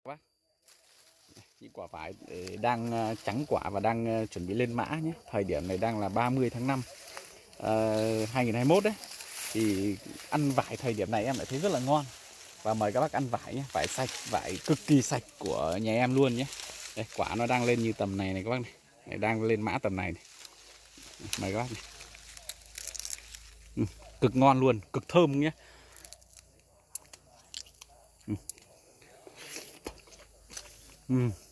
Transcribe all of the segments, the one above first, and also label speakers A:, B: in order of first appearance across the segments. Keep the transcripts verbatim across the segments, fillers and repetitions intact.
A: Bác, những quả vải đang trắng quả và đang chuẩn bị lên mã nhé. Thời điểm này đang là ba mươi tháng năm uh, hai nghìn không trăm hai mươi mốt đấy. Thì ăn vải thời điểm này em lại thấy rất là ngon. Và mời các bác ăn vải nhé, vải sạch, vải cực kỳ sạch của nhà em luôn nhé. Đây, quả nó đang lên như tầm này này các bác này. Đây, đang lên mã tầm này, này. Mời các bác này. Ừ, cực ngon luôn, cực thơm nhé. Ừ. Ừ.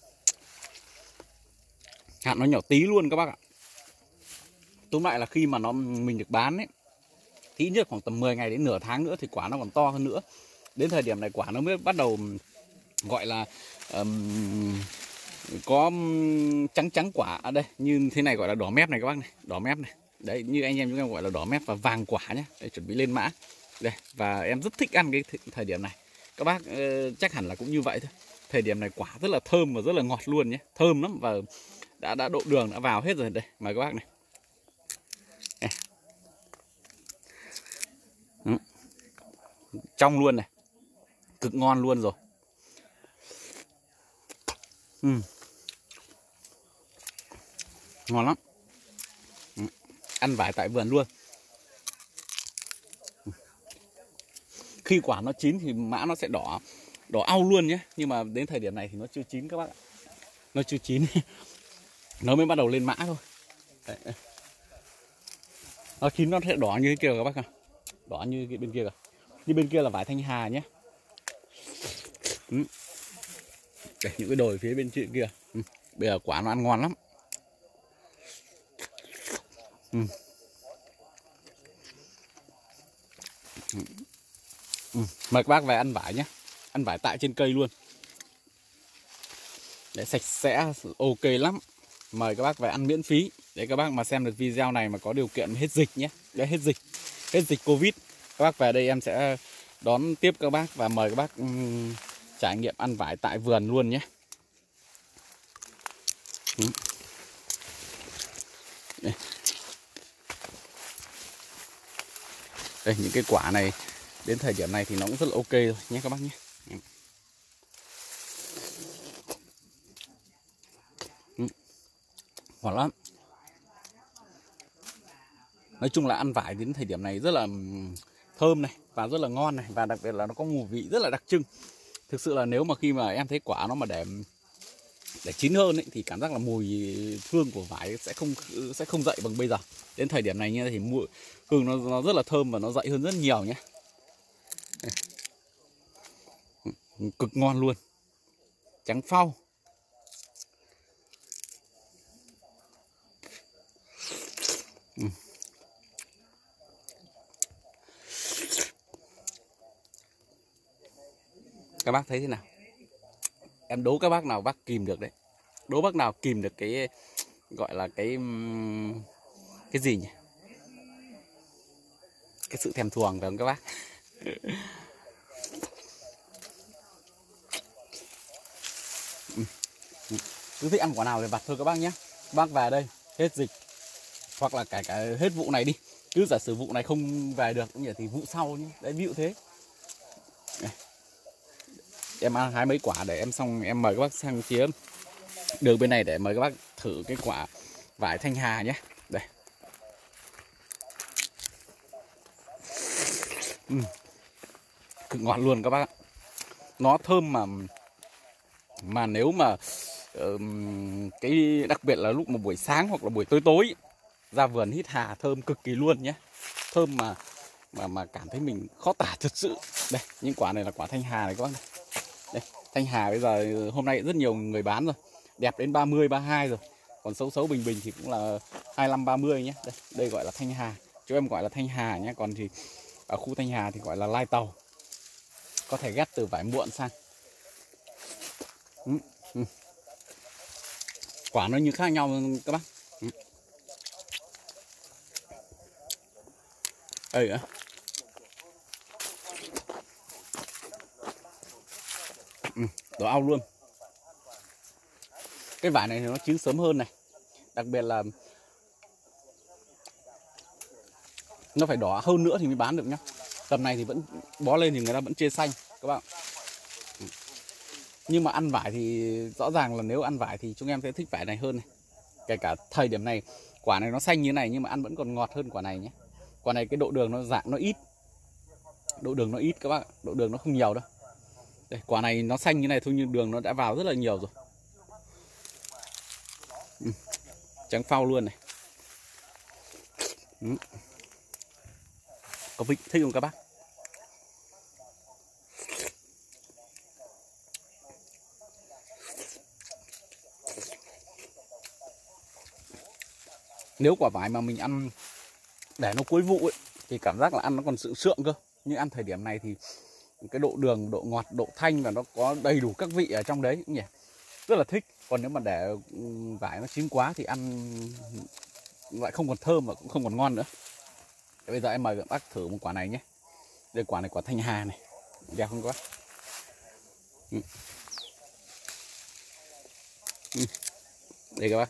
A: Hạt nó nhỏ tí luôn các bác ạ. Tóm lại là khi mà nó mình được bán ấy, ít nhất khoảng tầm mười ngày đến nửa tháng nữa thì quả nó còn to hơn nữa. Đến thời điểm này quả nó mới bắt đầu gọi là um, có trắng trắng quả ở đây như thế này, gọi là đỏ mép này các bác này, đỏ mép này. Đấy, như anh em chúng em gọi là đỏ mép và vàng quả nhé. Để chuẩn bị lên mã. Đây, và em rất thích ăn cái thời điểm này. Các bác uh, chắc hẳn là cũng như vậy thôi. Thời điểm này quả rất là thơm và rất là ngọt luôn nhé. Thơm lắm và đã đã độ đường đã vào hết rồi. Đây, mời các bác này. Đây. Ừ. Trong luôn này, cực ngon luôn rồi. Ừ. Ngon lắm. Ừ. Ăn vải tại vườn luôn. Ừ. Khi quả nó chín thì mã nó sẽ đỏ đỏ au luôn nhé. Nhưng mà đến thời điểm này thì nó chưa chín các bác ạ. Nó chưa chín. Nó mới bắt đầu lên mã thôi. Đấy. Nó chín nó sẽ đỏ như thế kia các bác ạ. Đỏ như cái bên kia kìa. Như bên kia là vải Thanh Hà nhé. Ừ. Đây, những cái đồi phía bên trên kia. Ừ. Bây giờ quả nó ăn ngon lắm. Ừ. Ừ. Ừ. Mời các bác về ăn vải nhé. Ăn vải tại trên cây luôn. Để sạch sẽ, ok lắm. Mời các bác về ăn miễn phí. Để các bác mà xem được video này mà có điều kiện hết dịch nhé. Để hết dịch. Hết dịch Covid. Các bác về đây em sẽ đón tiếp các bác và mời các bác um, trải nghiệm ăn vải tại vườn luôn nhé. Ừ. Đây. Đây, những cái quả này đến thời điểm này thì nó cũng rất là ok rồi nhé các bác nhé. Ừ. Ngon lắm. Nói chung là ăn vải đến thời điểm này rất là thơm này và rất là ngon này, và đặc biệt là nó có mùi vị rất là đặc trưng. Thực sự là nếu mà khi mà em thấy quả nó mà để để chín hơn ấy, thì cảm giác là mùi hương của vải sẽ không sẽ không dậy bằng bây giờ. Đến thời điểm này nha thì mùi hương nó, nó rất là thơm và nó dậy hơn rất nhiều nhé. Cực ngon luôn. Trắng phau. Ừ. Các bác thấy thế nào? Em đố các bác nào bác kìm được đấy. Đố bác nào kìm được cái gọi là cái cái gì nhỉ? Cái sự thèm thuồng phải không các bác? Cứ thích ăn quả nào thì vặt thôi các bác nhé. Bác về đây hết dịch hoặc là cả cả hết vụ này đi. Cứ giả sử vụ này không về được cũng như thì vụ sau nhé. Đấy, ví dụ thế. Này. Em ăn hái mấy quả để em xong em mời các bác sang phía đường bên này để mời các bác thử cái quả vải Thanh Hà nhé. Đây. Uhm. Cực ngọt luôn các bác ạ. Nó thơm mà mà nếu mà uh, cái đặc biệt là lúc mà buổi sáng hoặc là buổi tối tối ra vườn hít hà thơm cực kỳ luôn nhé. Thơm mà mà mà cảm thấy mình khó tả thật sự. Đây, những quả này là quả Thanh Hà này các bác này. Đây, Thanh Hà bây giờ hôm nay rất nhiều người bán rồi. Đẹp đến ba mươi, ba mươi hai rồi. Còn xấu xấu bình bình thì cũng là hai mươi lăm, ba mươi nhé. Đây, đây gọi là Thanh Hà. Chúng em gọi là Thanh Hà nhé. Còn thì ở khu Thanh Hà thì gọi là lai tàu. Có thể ghép từ vải muộn sang. Ừ, ừ. Quả nó như khác nhau các bác. Ừ. Đây ạ. Ừ, đỏ au luôn. Cái vải này thì nó chín sớm hơn này. Đặc biệt là nó phải đỏ hơn nữa thì mới bán được nhá. Tầm này thì vẫn bó lên thì người ta vẫn chê xanh các bạn. Nhưng mà ăn vải thì rõ ràng là nếu ăn vải thì chúng em sẽ thích vải này hơn này. Kể cả thời điểm này quả này nó xanh như này nhưng mà ăn vẫn còn ngọt hơn quả này nhé. Quả này cái độ đường nó dạng nó ít, độ đường nó ít các bác, độ đường nó không nhiều đâu. Đây, quả này nó xanh như này thôi nhưng đường nó đã vào rất là nhiều rồi. Ừ, trắng phau luôn này. Ừ. Có vị thích không các bác? Nếu quả vải mà mình ăn để nó cuối vụ ấy, thì cảm giác là ăn nó còn sự sượng cơ. Nhưng ăn thời điểm này thì cái độ đường, độ ngọt, độ thanh và nó có đầy đủ các vị ở trong đấy cũng nhỉ. Rất là thích. Còn nếu mà để vải nó chín quá thì ăn lại không còn thơm và cũng không còn ngon nữa. Thế bây giờ em mời các bác thử một quả này nhé. Đây quả này quả thanh hà này. Đẹp không các bác? Ừ. Ừ. Đây các bác.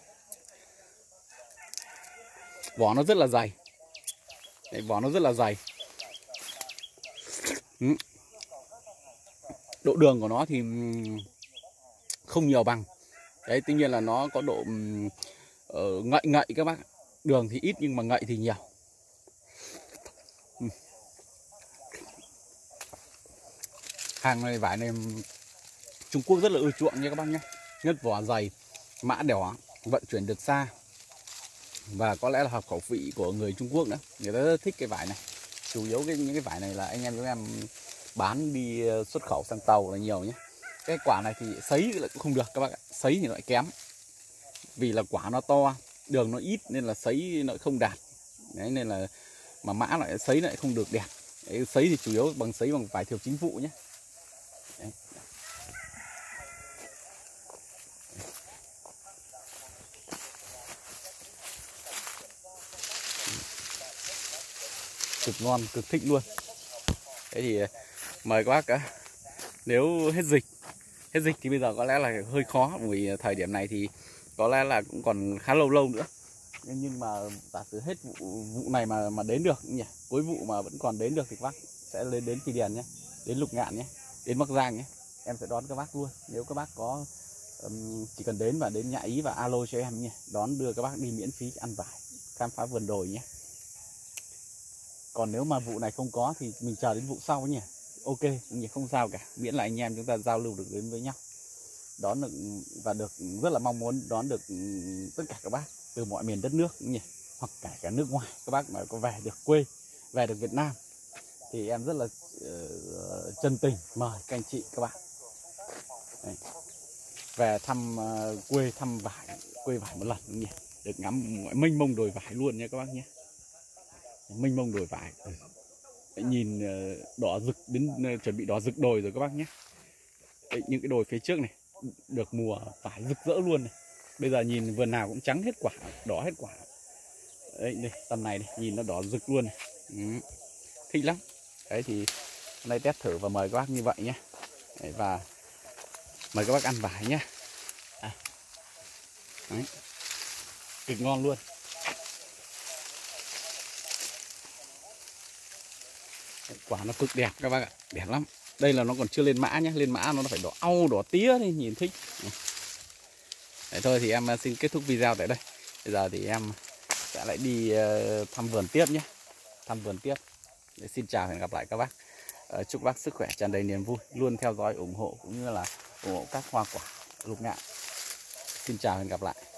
A: Vỏ nó rất là dày. Đấy, vỏ nó rất là dày. Ừ. Độ đường của nó thì không nhiều bằng. Đấy, tuy nhiên là nó có độ uh, ngậy ngậy các bác. Đường thì ít nhưng mà ngậy thì nhiều. Ừ. Hàng này vải này Trung Quốc rất là ưa chuộng nha các bác nhé. Nhất vỏ dày, mã đỏ, vận chuyển được xa. Và có lẽ là hợp khẩu vị của người Trung Quốc nữa. Người ta rất thích cái vải này. Chủ yếu cái, những cái vải này là anh em chúng em bán đi xuất khẩu sang tàu là nhiều nhé. Cái quả này thì sấy lại cũng không được các bác ạ. Sấy thì lại kém. Vì là quả nó to, đường nó ít nên là sấy nó không đạt. Đấy, nên là mà mã lại sấy lại không được đẹp. Đấy, sấy thì chủ yếu bằng sấy bằng vải thiều chính vụ nhé. Đấy. Cực ngon, cực thích luôn. Thế thì mời các bác cả. Nếu hết dịch Hết dịch thì bây giờ có lẽ là hơi khó. Vì thời điểm này thì có lẽ là cũng còn khá lâu lâu nữa. Nhưng mà giả sử hết vụ, vụ này mà mà đến được nhỉ, cuối vụ mà vẫn còn đến được thì các bác sẽ lên đến Kỳ Điển nhé, đến Lục Ngạn nhé, đến Bắc Giang nhé. Em sẽ đón các bác luôn. Nếu các bác có um, chỉ cần đến và đến nhà ý và alo cho em nhé, đón đưa các bác đi miễn phí ăn vải, khám phá vườn đồi nhé. Còn nếu mà vụ này không có thì mình chờ đến vụ sau nhỉ. Ok, nhỉ, không sao cả, miễn là anh em chúng ta giao lưu được đến với nhau. Đón được và được rất là mong muốn đón được tất cả các bác từ mọi miền đất nước nhỉ, hoặc cả cả nước ngoài. Các bác mà có về được quê, về được Việt Nam thì em rất là uh, chân tình mời các anh chị các bạn. Đấy. Về thăm uh, quê, thăm vải, quê vải một lần nhỉ, được ngắm mênh mông đồi vải luôn nha các bác nhé. Mênh mông đồi vải. Ừ. Nhìn đỏ rực đến chuẩn bị đỏ rực đồi rồi các bác nhé. Đấy, những cái đồi phía trước này được mùa vải rực rỡ luôn này. Bây giờ nhìn vườn nào cũng trắng hết quả, đỏ hết quả. Đấy, đây, tầm này này, nhìn nó đỏ rực luôn này. Ừ. Thích lắm. Đấy thì hôm nay test thử và mời các bác như vậy nhé. Đấy, và mời các bác ăn vải nhé. À. Đấy. Cực ngon luôn. Quả nó cực đẹp các bác ạ, đẹp lắm. Đây là nó còn chưa lên mã nhé, lên mã nó phải đỏ au đỏ tía đi, nhìn thích. Đấy, thôi thì em xin kết thúc video tại đây. Bây giờ thì em sẽ lại đi thăm vườn tiếp nhé, thăm vườn tiếp. Để xin chào và hẹn gặp lại các bác. Chúc bác sức khỏe tràn đầy niềm vui, luôn theo dõi ủng hộ cũng như là ủng hộ các hoa quả Lục Ngạn. Xin chào và hẹn gặp lại.